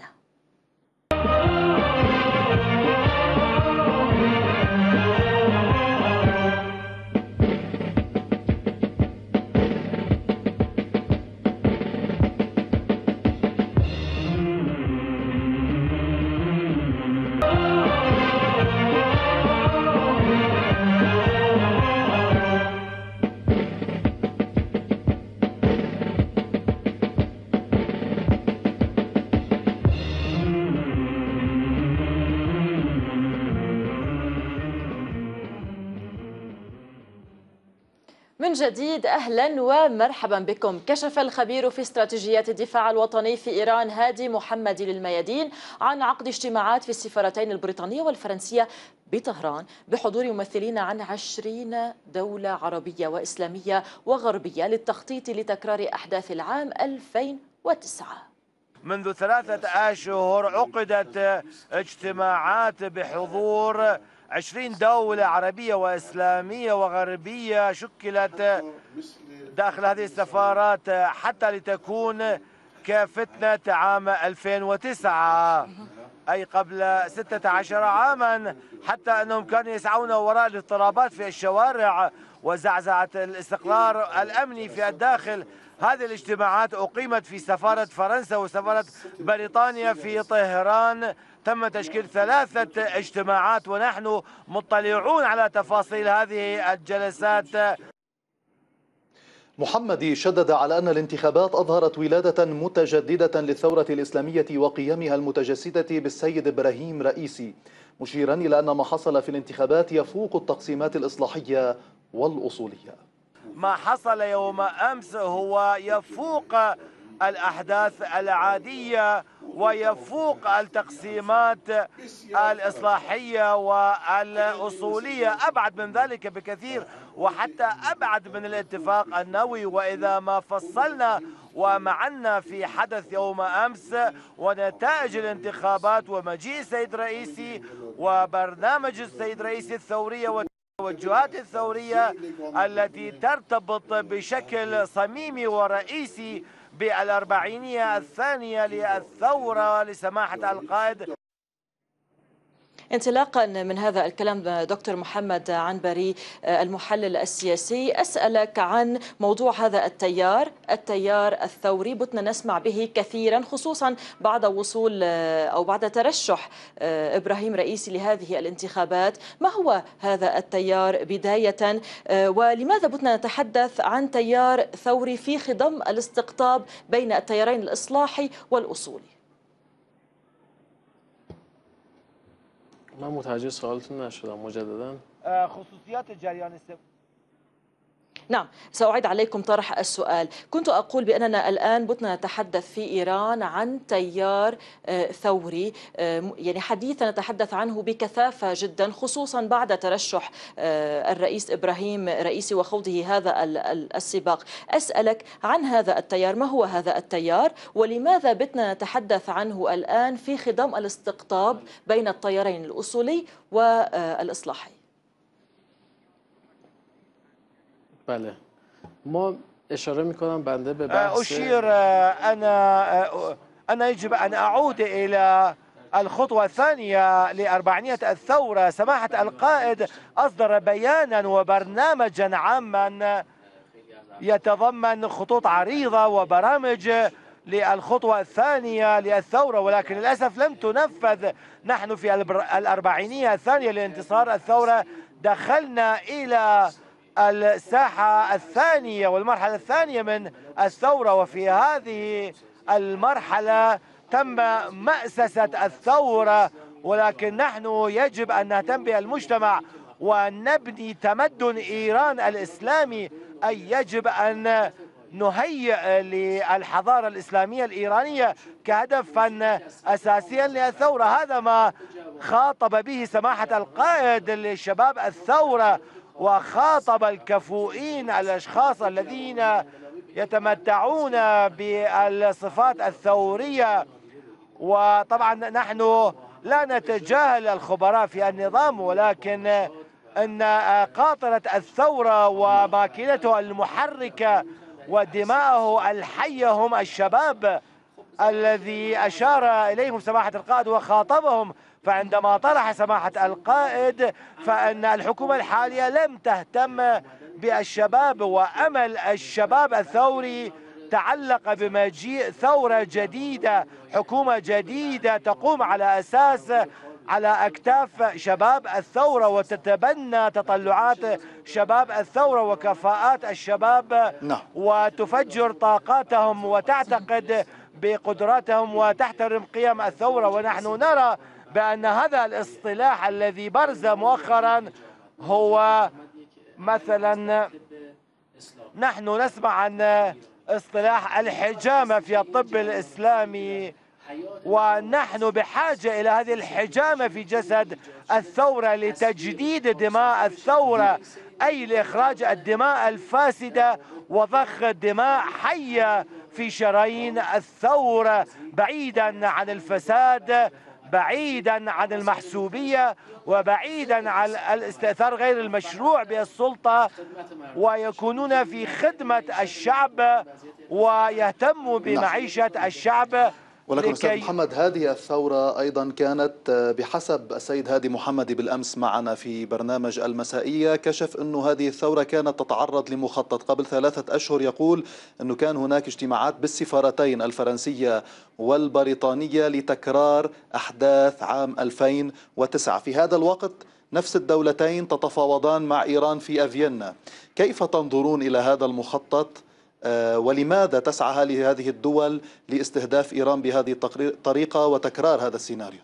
Speaker 2: من جديد أهلا ومرحبا بكم. كشف الخبير في استراتيجيات الدفاع الوطني في إيران هادي محمدي للميادين عن عقد اجتماعات في السفارتين البريطانية والفرنسية بطهران بحضور ممثلين عن 20 دولة عربية وإسلامية وغربية للتخطيط لتكرار أحداث العام 2009.
Speaker 4: منذ 3 أشهر عقدت اجتماعات بحضور 20 دولة عربية وإسلامية وغربية شكلت داخل هذه السفارات حتى لتكون كفتنة عام 2009، أي قبل 16 عاما، حتى أنهم كانوا يسعون وراء الاضطرابات في الشوارع وزعزعة الاستقرار الأمني في الداخل. هذه الاجتماعات أقيمت في سفارة فرنسا وسفارة بريطانيا في طهران، تم تشكيل 3 اجتماعات ونحن مطلعون على تفاصيل هذه الجلسات.
Speaker 1: محمدي شدد على أن الانتخابات أظهرت ولادة متجددة للثورة الإسلامية وقيمها المتجسدة بالسيد إبراهيم رئيسي، مشيرا إلى أن ما حصل في الانتخابات يفوق التقسيمات الإصلاحية والأصولية.
Speaker 4: ما حصل يوم أمس هو يفوق الأحداث العادية ويفوق التقسيمات الإصلاحية والأصولية، أبعد من ذلك بكثير وحتى أبعد من الاتفاق النووي. وإذا ما فصلنا ومعنا في حدث يوم أمس ونتائج الانتخابات ومجيء السيد رئيسي وبرنامج السيد رئيسي الثورية والتوجهات الثورية التي ترتبط بشكل صميمي ورئيسي بالأربعينية الثانية للثورة لسماحة القائد.
Speaker 2: انطلاقا من هذا الكلام دكتور محمد عنبري المحلل السياسي، أسألك عن موضوع هذا التيار الثوري. بتنا نسمع به كثيرا خصوصا بعد وصول أو بعد ترشح إبراهيم رئيسي لهذه الانتخابات. ما هو هذا التيار بداية، ولماذا بتنا نتحدث عن تيار ثوري في خضم الاستقطاب بين التيارين الإصلاحي والأصولي؟
Speaker 5: من متوجه سوالتون نشدم مجددا.
Speaker 4: خصوصيات الجريان السياسي.
Speaker 2: نعم، سأعيد عليكم طرح السؤال. كنت أقول بأننا الآن بتنا نتحدث في إيران عن تيار ثوري، يعني حديثا نتحدث عنه بكثافة جدا خصوصا بعد ترشح الرئيس إبراهيم رئيسي وخوضه هذا السباق. أسألك عن هذا التيار، ما هو هذا التيار ولماذا بتنا نتحدث عنه الآن في خضم الاستقطاب بين التيارين الأصولي والإصلاحي؟
Speaker 5: بله، ما اشاره میکنم بنده به بحث
Speaker 4: أشير أنا يجب أن أعود إلى الخطوة الثانية لأربعينية الثورة. سماحة القائد أصدر بيانا وبرنامجا عاما يتضمن خطوط عريضة وبرامج للخطوة الثانية للثورة، ولكن للأسف لم تنفذ. نحن في الأربعينية الثانية لانتصار الثورة دخلنا إلى الساحة الثانية والمرحلة الثانية من الثورة، وفي هذه المرحلة تم مأسسة الثورة، ولكن نحن يجب أن نهتم بالمجتمع ونبني تمدن إيران الإسلامي، أي يجب أن نهيئ للحضارة الإسلامية الإيرانية كهدفا أساسيا للثورة. هذا ما خاطب به سماحة القائد لشباب الثورة، وخاطب الكفؤين الأشخاص الذين يتمتعون بالصفات الثورية. وطبعا نحن لا نتجاهل الخبراء في النظام، ولكن أن قاطرة الثورة وماكينته المحركة ودماءه الحية هم الشباب الذي أشار إليهم سماحة القائد وخاطبهم. فعندما طرح سماحة القائد فإن الحكومة الحالية لم تهتم بالشباب، وأمل الشباب الثوري تعلق بمجيء ثورة جديدة، حكومة جديدة تقوم على أساس على أكتاف شباب الثورة وتتبنى تطلعات شباب الثورة وكفاءات الشباب وتفجر طاقاتهم وتعتقد بقدراتهم وتحترم قيم الثورة. ونحن نرى بأن هذا الاصطلاح الذي برز مؤخرا هو مثلا نحن نسمع عن اصطلاح الحجامة في الطب الإسلامي، ونحن بحاجة إلى هذه الحجامة في جسد الثورة لتجديد دماء الثورة، أي لإخراج الدماء الفاسدة وضخ دماء حية في شرايين الثورة، بعيدا عن الفساد، بعيدا عن المحسوبية، وبعيدا عن الاستئثار غير المشروع بالسلطة، ويكونون في خدمة الشعب ويهتموا بمعيشة الشعب.
Speaker 1: ولكن أستاذ محمد، هذه الثورة أيضا كانت بحسب السيد هادي محمدي بالأمس معنا في برنامج المسائية، كشف أنه هذه الثورة كانت تتعرض لمخطط. قبل 3 أشهر يقول أنه كان هناك اجتماعات بالسفارتين الفرنسية والبريطانية لتكرار أحداث عام 2009. في هذا الوقت نفس الدولتين تتفاوضان مع إيران في فيينا. كيف تنظرون إلى هذا المخطط؟ ولماذا تسعى هذه الدول لاستهداف إيران بهذه الطريقة وتكرار هذا السيناريو؟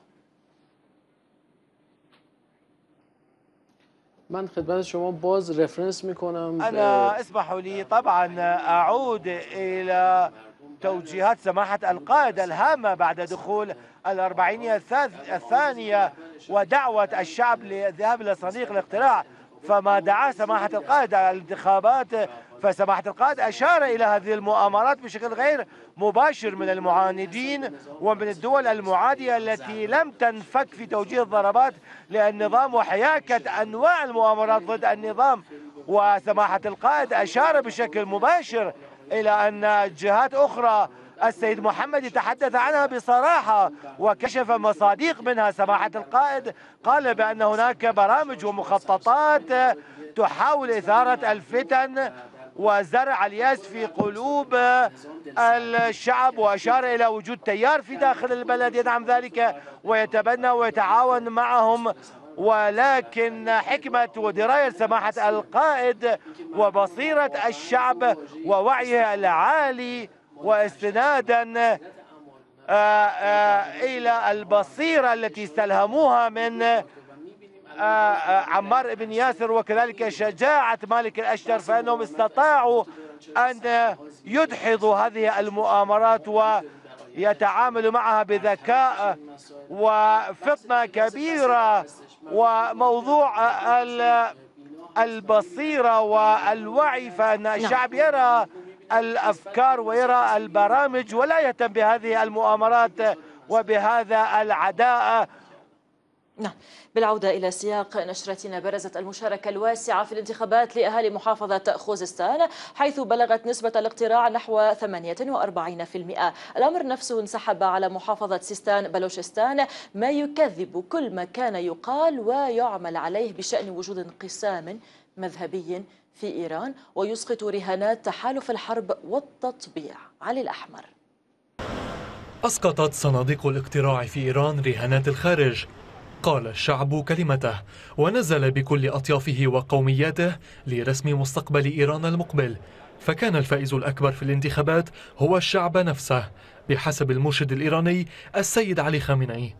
Speaker 5: من خدمت شما باز رفرنس میکنم.
Speaker 4: أنا اسمحوا لي طبعا أعود إلى توجيهات سماحة القائد الهامة بعد دخول الأربعينية الثانية ودعوة الشعب للذهاب إلى صناديق الاقتراع، فما دعا سماحة القائد على الانتخابات، فسماحة القائد أشار إلى هذه المؤامرات بشكل غير مباشر من المعاندين ومن الدول المعادية التي لم تنفك في توجيه الضربات للنظام وحياكة أنواع المؤامرات ضد النظام. وسماحة القائد أشار بشكل مباشر إلى أن جهات أخرى السيد محمد يتحدث عنها بصراحة وكشف مصادق منها. سماحة القائد قال بأن هناك برامج ومخططات تحاول إثارة الفتن وزرع اليأس في قلوب الشعب، وأشار إلى وجود تيار في داخل البلد يدعم ذلك ويتبنى ويتعاون معهم. ولكن حكمة ودراية سماحة القائد وبصيرة الشعب ووعيه العالي واستنادا إلى البصيرة التي استلهموها من عمار بن ياسر وكذلك شجاعة مالك الأشتر، فإنهم استطاعوا أن يدحضوا هذه المؤامرات ويتعاملوا معها بذكاء وفطنة كبيرة. وموضوع البصيرة والوعي، فإن الشعب يرى الأفكار ويرى البرامج ولا يهتم بهذه المؤامرات وبهذا العداء.
Speaker 2: نعم، بالعودة إلى سياق نشرتنا، برزت المشاركة الواسعة في الانتخابات لأهالي محافظة خوزستان حيث بلغت نسبة الاقتراع نحو 48%. الأمر نفسه انسحب على محافظة سيستان بلوشستان، ما يكذب كل ما كان يقال ويعمل عليه بشأن وجود انقسام مذهبي في إيران ويسقط رهانات تحالف الحرب والتطبيع. علي الأحمر.
Speaker 7: أسقطت صناديق الاقتراع في إيران رهانات الخارج. قال الشعب كلمته ونزل بكل أطيافه وقومياته لرسم مستقبل إيران المقبل، فكان الفائز الأكبر في الانتخابات هو الشعب نفسه بحسب المرشد الإيراني السيد علي خامنئي.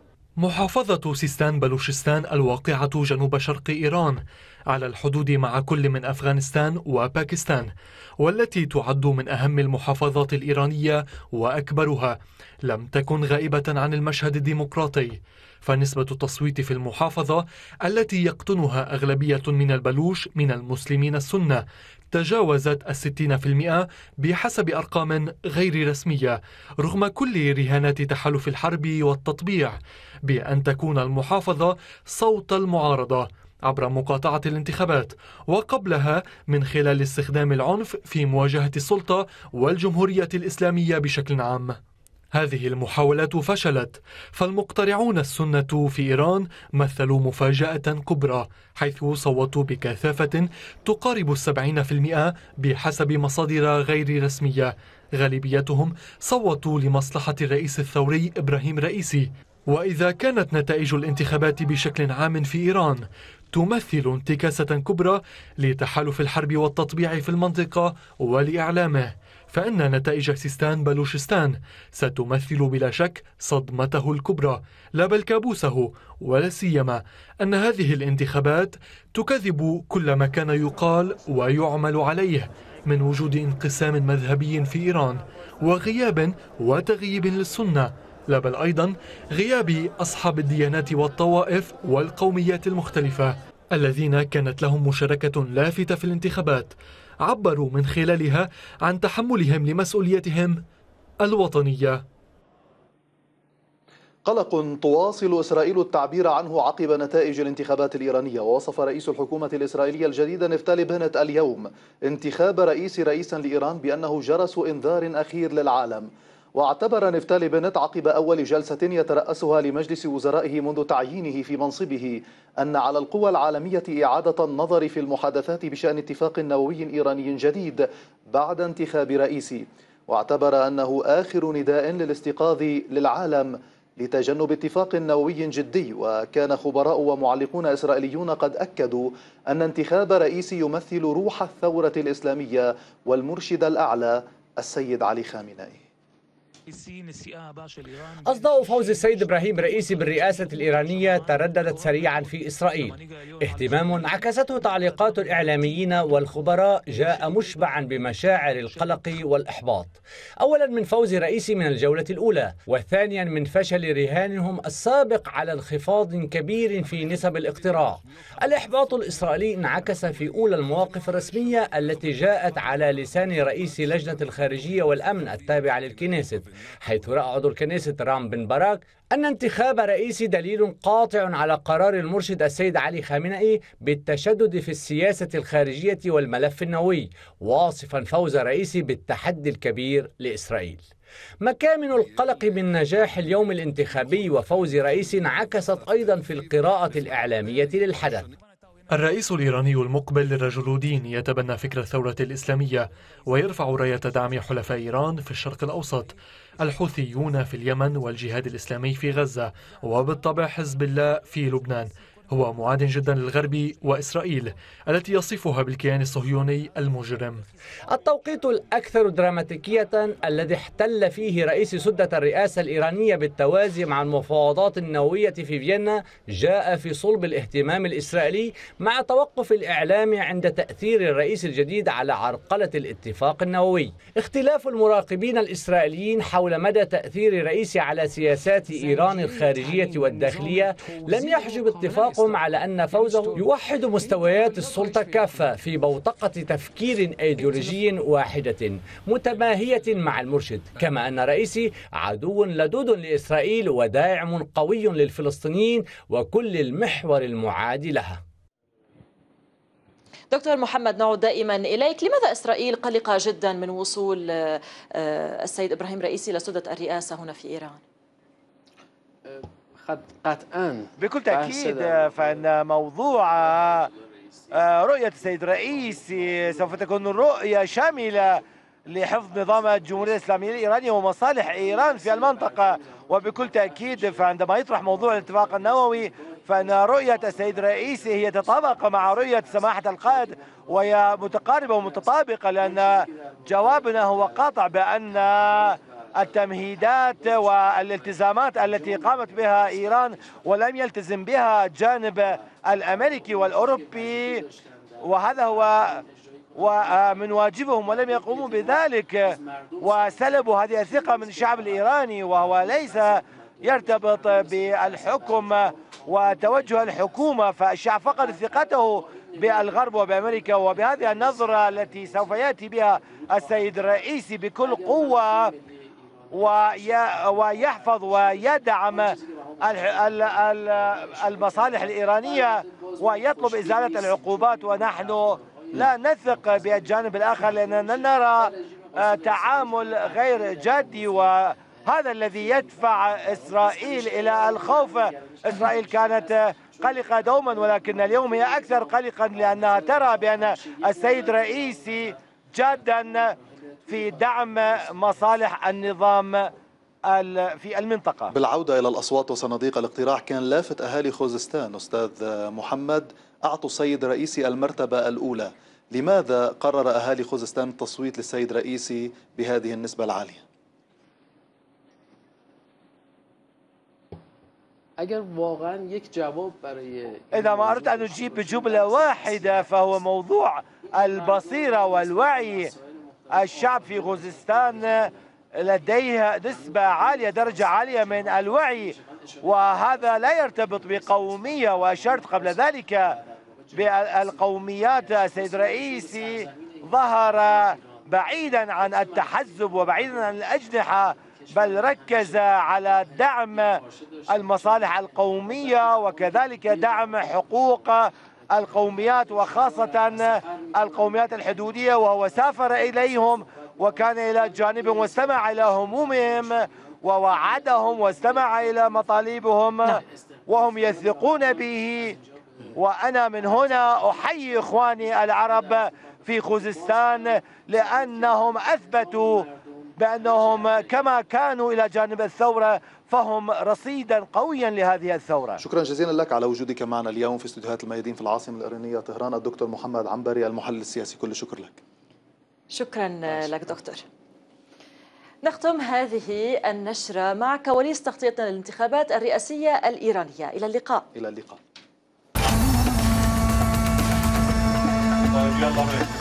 Speaker 7: محافظة سيستان بلوشستان الواقعة جنوب شرق إيران على الحدود مع كل من أفغانستان وباكستان، والتي تعد من أهم المحافظات الإيرانية وأكبرها، لم تكن غائبة عن المشهد الديمقراطي، فنسبة التصويت في المحافظة التي يقطنها أغلبية من البلوش من المسلمين السنة تجاوزت 60% بحسب أرقام غير رسمية، رغم كل رهانات تحالف الحرب والتطبيع بأن تكون المحافظة صوت المعارضة عبر مقاطعة الانتخابات، وقبلها من خلال استخدام العنف في مواجهة السلطة والجمهورية الإسلامية بشكل عام. هذه المحاولات فشلت، فالمقترعون السنة في إيران مثلوا مفاجأة كبرى، حيث صوتوا بكثافة تقارب 70% بحسب مصادر غير رسمية. غالبيتهم صوتوا لمصلحة الرئيس الثوري إبراهيم رئيسي. وإذا كانت نتائج الانتخابات بشكل عام في إيران تمثل انتكاسة كبرى لتحالف الحرب والتطبيع في المنطقة ولإعلامه، فإن نتائج سيستان بلوشستان ستمثل بلا شك صدمته الكبرى لا بل كابوسه، ولا سيما أن هذه الانتخابات تكذب كل ما كان يقال ويعمل عليه من وجود انقسام مذهبي في إيران وغياب وتغييب للسنة، لا بل أيضا غياب أصحاب الديانات والطوائف والقوميات المختلفة الذين كانت لهم مشاركة لافتة في الانتخابات، عبروا من خلالها عن تحملهم لمسؤوليتهم الوطنية.
Speaker 1: قلق تواصل إسرائيل التعبير عنه عقب نتائج الانتخابات الإيرانية، ووصف رئيس الحكومة الإسرائيلية الجديد نفتالي بنت اليوم انتخاب رئيسا لإيران بأنه جرس إنذار أخير للعالم. واعتبر نفتالي بنت عقب أول جلسة يترأسها لمجلس وزرائه منذ تعيينه في منصبه أن على القوى العالمية إعادة النظر في المحادثات بشأن اتفاق نووي إيراني جديد بعد انتخاب رئيسي، واعتبر أنه آخر نداء للاستيقاظ للعالم لتجنب اتفاق نووي جدي. وكان خبراء ومعلقون إسرائيليون قد أكدوا أن انتخاب رئيسي يمثل روح الثورة الإسلامية والمرشد الأعلى السيد علي خامنئي.
Speaker 8: أصداء فوز السيد إبراهيم رئيسي بالرئاسة الإيرانية ترددت سريعا في إسرائيل، اهتمام عكسته تعليقات الإعلاميين والخبراء جاء مشبعا بمشاعر القلق والإحباط، أولا من فوز رئيسي من الجولة الأولى، وثانيا من فشل رهانهم السابق على انخفاض كبير في نسب الاقتراع. الإحباط الإسرائيلي انعكس في أولى المواقف الرسمية التي جاءت على لسان رئيس لجنة الخارجية والأمن التابعة للكنيست، حيث رأى عضو الكنيست رام بن براك أن انتخاب رئيس دليل قاطع على قرار المرشد السيد علي خامنئي بالتشدد في السياسة الخارجية والملف النووي، واصفا فوز رئيسي بالتحدي الكبير لإسرائيل. مكامن القلق من نجاح اليوم الانتخابي وفوز رئيس انعكست أيضا في القراءة الإعلامية للحدث.
Speaker 7: الرئيس الإيراني المقبل رجل دين يتبنى فكر الثورة الإسلامية ويرفع راية دعم حلفاء إيران في الشرق الأوسط، الحوثيون في اليمن والجهاد الإسلامي في غزة، وبالطبع حزب الله في لبنان. هو معاد جدا للغرب وإسرائيل التي يصفها بالكيان الصهيوني المجرم.
Speaker 8: التوقيت الأكثر دراماتيكية الذي احتل فيه رئيس سدة الرئاسة الإيرانية بالتوازي مع المفاوضات النووية في فيينا جاء في صلب الاهتمام الإسرائيلي مع توقف الإعلام عند تأثير الرئيس الجديد على عرقلة الاتفاق النووي. اختلاف المراقبين الإسرائيليين حول مدى تأثير الرئيس على سياسات إيران الخارجية والداخلية لم يحجب اتفاقهم على أن فوزه يوحد مستويات السلطة كافة في بوتقة تفكير أيديولوجي واحدة متماهية مع المرشد، كما أن رئيسي عدو لدود لإسرائيل وداعم قوي للفلسطينيين وكل المحور المعاد لها.
Speaker 2: دكتور محمد، نعود دائما إليك. لماذا إسرائيل قلقة جدا من وصول السيد إبراهيم رئيسي لسدة الرئاسة هنا في إيران؟
Speaker 5: قطعا
Speaker 3: بكل تأكيد فإن موضوع رؤية السيد الرئيسي سوف تكون رؤية شاملة لحفظ نظام الجمهورية الإسلامية الإيرانية ومصالح إيران في المنطقة. وبكل تأكيد فعندما يطرح موضوع الاتفاق النووي فإن رؤية السيد الرئيسي هي تتطابق مع رؤية سماحة القائد وهي متقاربة ومتطابقة، لأن جوابنا هو قاطع بأن التمهيدات والالتزامات التي قامت بها إيران ولم يلتزم بها الجانب الأمريكي والأوروبي، وهذا هو ومن واجبهم ولم يقوموا بذلك، وسلبوا هذه الثقة من الشعب الإيراني، وهو ليس يرتبط بالحكم وتوجه الحكومة، فالشعب فقد ثقته بالغرب وبأمريكا. وبهذه النظرة التي سوف يأتي بها السيد الرئيسي بكل قوة ويحفظ ويدعم المصالح الإيرانية ويطلب إزالة العقوبات، ونحن لا نثق بالجانب الآخر لأننا نرى تعامل غير جدي، وهذا الذي يدفع إسرائيل إلى الخوف. إسرائيل كانت قلقة دوما، ولكن اليوم هي أكثر قلقا لأنها ترى بأن السيد رئيسي جادا في دعم مصالح النظام في المنطقة.
Speaker 1: بالعودة إلى الأصوات وصناديق الاقتراع، كان لافت أهالي خوزستان أستاذ محمد أعطوا السيد رئيسي المرتبة الأولى. لماذا قرر أهالي خوزستان التصويت للسيد رئيسي بهذه النسبة العالية؟
Speaker 3: إذا ما أردت أن أجيب بجملة واحدة فهو موضوع البصيرة والوعي. الشعب في خوزستان لديه نسبة عالية، درجة عالية من الوعي، وهذا لا يرتبط بقومية. وأشرت قبل ذلك بالقوميات. السيد الرئيسي ظهر بعيدا عن التحزب وبعيدا عن الأجنحة، بل ركز على دعم المصالح القومية وكذلك دعم حقوق القوميات وخاصة القوميات الحدودية، وهو سافر إليهم وكان إلى جانبهم واستمع إلى همومهم ووعدهم واستمع إلى مطالبهم وهم يثقون به. وأنا من هنا أحيي إخواني العرب في خوزستان لأنهم أثبتوا بأنهم كما كانوا إلى جانب الثورة فهم رصيدا قويا لهذه الثورة.
Speaker 1: شكرا جزيلا لك على وجودك معنا اليوم في استديوهات الميادين في العاصمة الإيرانية طهران، الدكتور محمد عنبري المحلل السياسي. كل الشكر لك.
Speaker 2: شكرا لك دكتور. نختم هذه النشرة مع كواليس تغطيتنا للانتخابات الرئاسية الإيرانية. إلى اللقاء.
Speaker 1: إلى اللقاء.